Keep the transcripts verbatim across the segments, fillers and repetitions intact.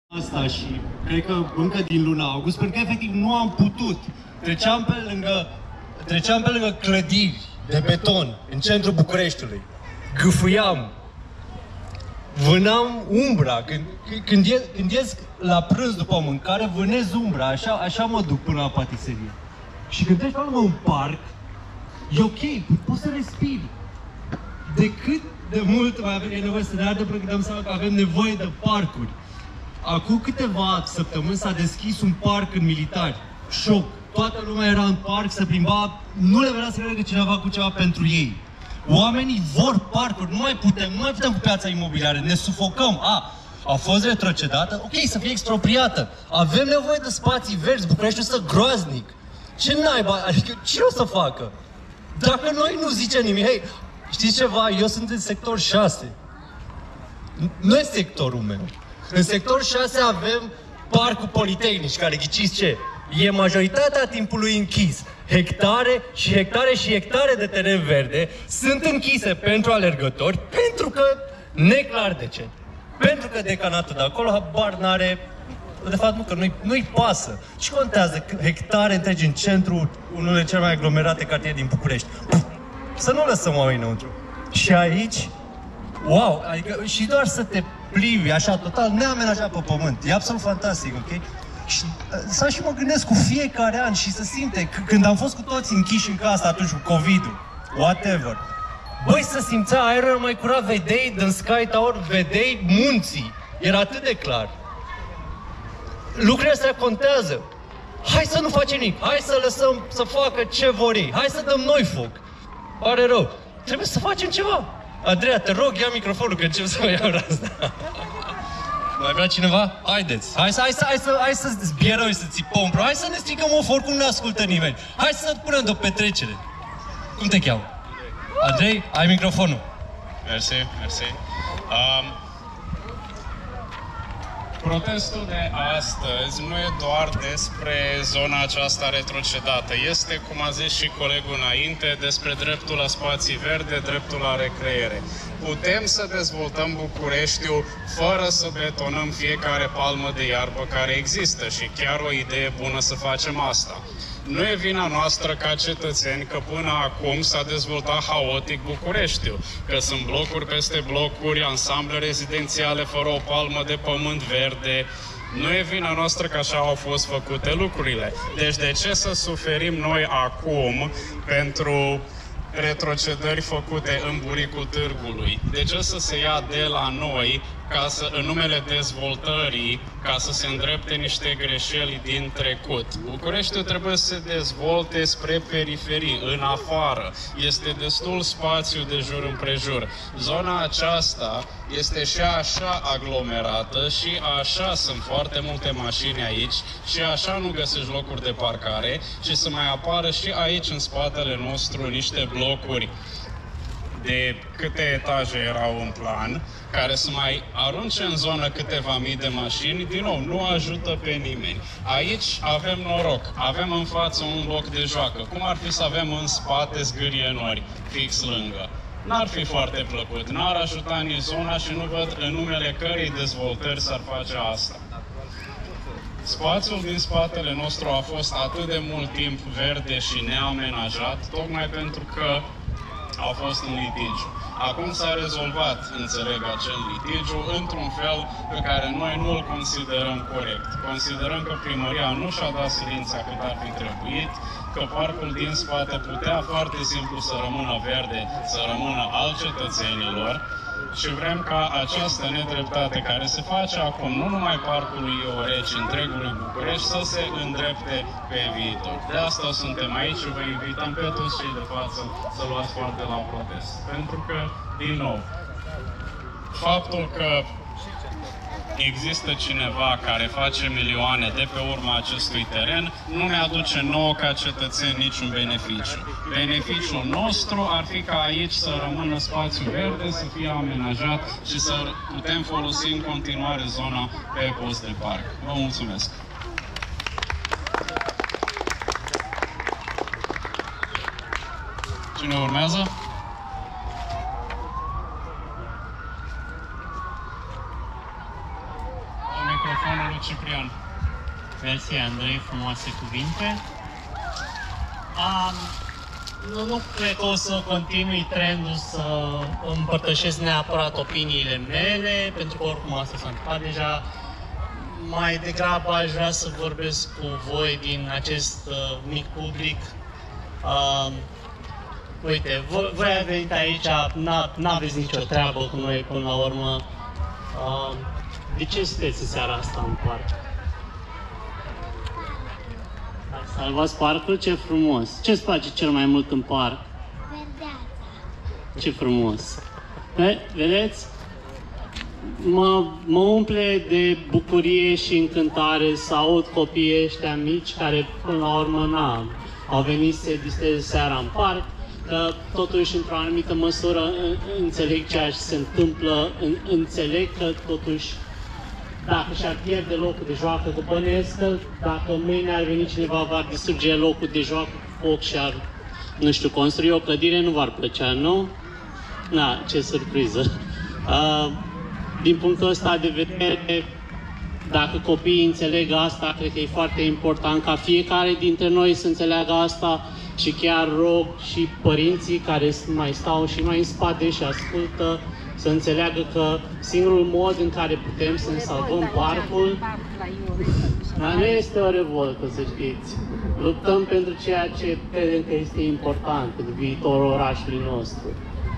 asta și cred că încă din luna august, pentru că efectiv nu am putut. Treceam pe lângă, treceam pe lângă clădiri de beton în centrul Bucureștiului. Gâfâiam. Vânam umbra. Când, când, ies, când ies la prânz după mâncare, vânez umbra. Așa, așa mă duc până la patiserie. Și când treci pe lângă un parc, e ok, poți să respiri. De cât de mult mai avem nevoie să ne ardă până când dăm seama că avem nevoie de parcuri. Acum câteva săptămâni s-a deschis un parc în Militari. Șoc. Toată lumea era în parc, se plimba, nu le venea să creadă că cineva cu ceva pentru ei. Oamenii vor parcuri, nu mai putem, nu mai putem cu piața imobiliară, ne sufocăm. A, a fost retrocedată, ok, să fie expropriată. Avem nevoie de spații verzi, Bucureștiul stă groaznic. Ce naiba, adică ce o să facă? Dacă noi nu zicem nimic, hei, știți ceva, eu sunt în sector șase. Nu e sectorul meu. În sector șase avem Parcul Politehnic, care ghiciți ce? E majoritatea timpului închis. Hectare și hectare și hectare de teren verde sunt închise pentru alergători, pentru că, neclar de ce. Pentru că decanatul de acolo habar n-are, de fapt nu, că nu-i, nu-i pasă. Ce contează hectare întregi în centru unul dintre cele mai aglomerate cartiere din București? Să nu lăsăm oamenii înăuntru. Și aici, wow, adică și doar să te plimbi așa total neamenajat pe pământ. E absolut fantastic, ok? Și să și mă gândesc cu fiecare an și să simte, când am fost cu toți închiși în casă atunci cu COVID-ul, whatever, băi, să simțea aerul mai curat, vedeai din Sky Tower, vedeai munții, era atât de clar. Lucrurile astea contează. Hai să nu facem nimic, hai să lăsăm să facă ce vor ei, hai să dăm noi foc. Pare rău, trebuie să facem ceva. Andreea, te rog, ia microfonul, că încep să mă iau asta. Mai vrea cineva? Haideți! Hai să, hai să, hai să, hai să zbierăm și să țipăm, bro. Hai să ne stricăm, of, oricum nu ascultă nimeni. Hai să punem de o petrecere. Cum te cheamă? Andrei, ai microfonul. Mersi, mersi. Um, protestul de astăzi nu e doar despre zona aceasta retrocedată. Este, cum a zis și colegul înainte, despre dreptul la spații verde, dreptul la recreere. Putem să dezvoltăm Bucureștiul fără să betonăm fiecare palmă de iarbă care există și chiar o idee bună să facem asta. Nu e vina noastră ca cetățeni că până acum s-a dezvoltat haotic Bucureștiul, că sunt blocuri peste blocuri, ansamble rezidențiale fără o palmă de pământ verde. Nu e vina noastră că așa au fost făcute lucrurile. Deci de ce să suferim noi acum pentru retrocedări făcute în buricul târgului? De ce să se ia de la noi ca să, în numele dezvoltării, ca să se îndrepte niște greșeli din trecut? Bucureștiul trebuie să se dezvolte spre periferii, în afară. Este destul spațiu de jur împrejur. Zona aceasta este și așa aglomerată și așa sunt foarte multe mașini aici și așa nu găsești locuri de parcare și să mai apară și aici în spatele nostru niște blocuri de câte etaje erau în plan, care să mai arunce în zonă câteva mii de mașini, din nou, nu ajută pe nimeni. Aici avem noroc, avem în față un loc de joacă. Cum ar fi să avem în spate zgârie nori, fix lângă? N-ar fi foarte plăcut, n-ar ajuta nici zona și nu văd în numele cărei dezvoltări s-ar face asta. Spațiul din spatele nostru a fost atât de mult timp verde și neamenajat, tocmai pentru că a fost un litigiu. Acum s-a rezolvat, înțeleg, acel litigiu într-un fel pe care noi nu îl considerăm corect. Considerăm că primăria nu și-a dat silința cât ar fi trebuit, că parcul din spate putea foarte simplu să rămână verde, să rămână al cetățenilor, și vrem ca această nedreptate care se face acum, nu numai parcului Iorești, întregului București, să se îndrepte pe viitor. De asta suntem aici și vă invităm pe toți cei de față să luați parte la protest. Pentru că, din nou, faptul că există cineva care face milioane de pe urma acestui teren nu ne aduce nouă ca cetățeni niciun beneficiu. Beneficiul nostru ar fi ca aici să rămână spațiu verde, să fie amenajat și să putem folosi în continuare zona pe post de parc. Vă mulțumesc! Cine urmează? Microfonul Ciprian. Mersi, Andrei, frumoase cuvinte. Um, nu, nu cred că o să continui trendul să împărtășesc neapărat opiniile mele, pentru că oricum asta s-a întâmplat deja. Mai degrabă aș vrea să vorbesc cu voi din acest uh, mic public. Uh, uite, voi, voi ați venit aici, n-aveți nicio treabă cu noi până la urmă. Uh, de ce sunteți în seara asta în parc? Salvați parcul? Ce frumos! Ce-ți place cel mai mult în parc? Verdeața. Ce frumos! Ve vedeți? Mă, mă umple de bucurie și încântare să aud copiii ăștia mici care până la urmă na, au venit să se distreze seara în parc, că totuși într-o anumită măsură înțeleg ceea ce se întâmplă, înțeleg că totuși dacă și-ar pierde locul de joacă, că bănuiesc că dacă mâine ar veni cineva, va distruge locul de joacă cu foc și ar, nu știu, construi o clădire, nu v-ar plăcea, nu? Na, ce surpriză! Uh, din punctul ăsta de vedere, dacă copiii înțeleg asta, cred că e foarte important ca fiecare dintre noi să înțeleagă asta și chiar rog și părinții care mai stau și mai în spate și ascultă să înțeleagă că singurul mod în care putem să ne salvăm parcul, dar nu este o revoltă, să știți. Luptăm pentru ceea ce credem că este important, pentru viitorul orașului nostru.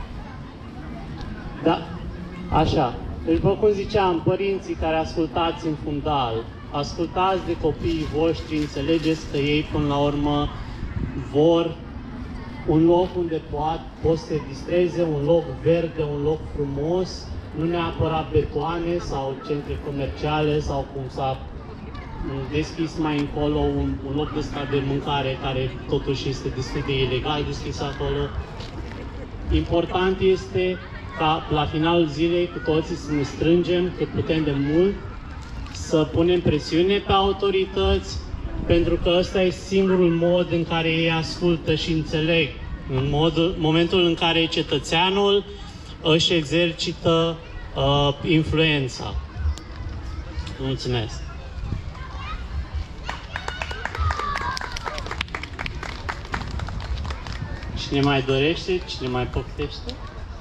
Da, așa. Deci, după cum ziceam, părinții care ascultați în fundal, ascultați de copiii voștri, înțelegeți că ei până la urmă vor un loc unde pot, pot să se distreze, un loc verde, un loc frumos, nu neapărat betoane sau centre comerciale sau cum s-a deschis mai încolo un, un loc de stat de mâncare care totuși este destul de ilegal deschis acolo. Important este ca la finalul zilei cu toții să ne strângem cât putem de mult, să punem presiune pe autorități, pentru că ăsta e singurul mod în care ei ascultă și înțeleg. În modul, momentul în care cetățeanul își exercită uh, influența. Mulțumesc! Cine mai dorește? Cine mai poftește?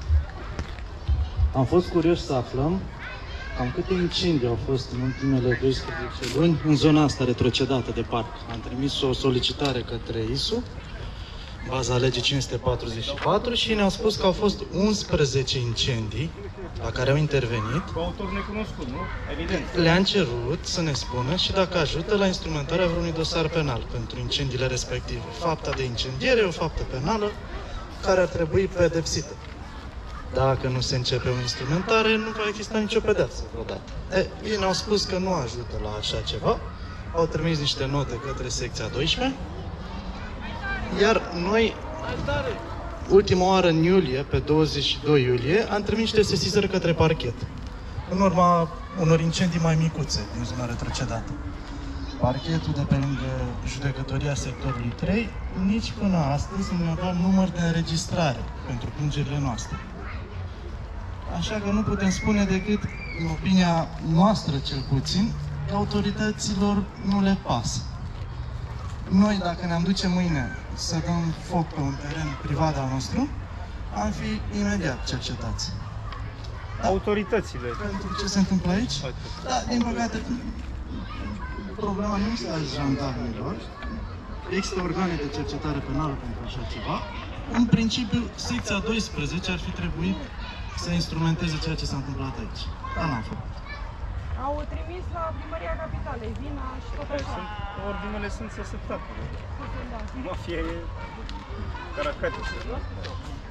Am fost curios să aflăm cam câte incendii au fost în ultimele doisprezece luni în zona asta retrocedată de parc. Am trimis o solicitare către I S U, baza legii cinci sute patruzeci și patru, și ne-au spus că au fost unsprezece incendii la care au intervenit. Cu autor necunoscut, nu? Evident. Le-am cerut să ne spună și dacă ajută la instrumentarea vreunui dosar penal pentru incendiile respective. Fapta de incendiere e o faptă penală care ar trebui pedepsită. Dacă nu se începe o instrumentare, nu va exista nicio pedeapsă vreodată. E, ei ne-au spus că nu ajută la așa ceva, au trimis niște note către secția doisprezece, iar noi, ultima oară în iulie, pe douăzeci și doi iulie, am trimis niște sesizări către parchet, în urma unor incendii mai micuțe din zona retrocedată. Parchetul de pe lângă judecătoria sectorului trei, nici până astăzi nu ne-a dat număr de înregistrare pentru plângerile noastre. Așa că nu putem spune decât, în opinia noastră cel puțin, că autorităților nu le pasă. Noi, dacă ne-am duce mâine să dăm foc pe un teren privat al nostru, am fi imediat cercetați. Da. Autoritățile. Pentru ce se întâmplă aici? Da, din păcate, problema nu este a jandarmilor. Există organe de cercetare penală pentru așa ceva. În principiu, secția doisprezece ar fi trebuit să instrumenteze ceea ce s-a întâmplat aici. Dar n-am făcut. Au trimis la Primăria Capitalei, Vina și tot așa. Ordinele sunt să se tacă. Da. Mafia e caracatiță.